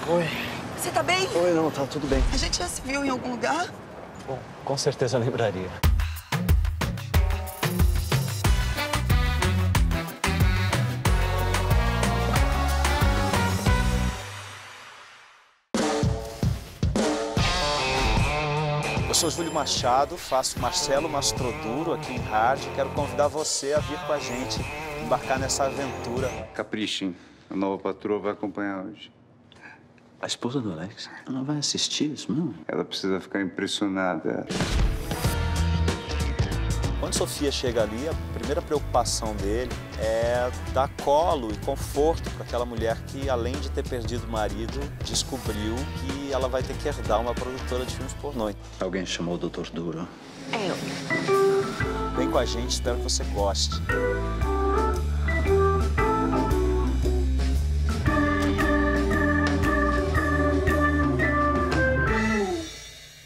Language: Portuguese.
Oi. Você tá bem? Oi, não, tá tudo bem. A gente já se viu em algum lugar? Bom, com certeza lembraria. Eu sou Júlio Machado, faço Marcelo Mastroduro aqui em Hard. Quero convidar você a vir com a gente, embarcar nessa aventura. Caprichem, a nova patroa vai acompanhar hoje. A esposa do Alex? Ela vai assistir isso mesmo? Ela precisa ficar impressionada. Quando Sofia chega ali, a primeira preocupação dele é dar colo e conforto para aquela mulher que, além de ter perdido o marido, descobriu que ela vai ter que herdar uma produtora de filmes pornô. Alguém chamou o Dr. Duro? É eu. Vem com a gente, espero que você goste.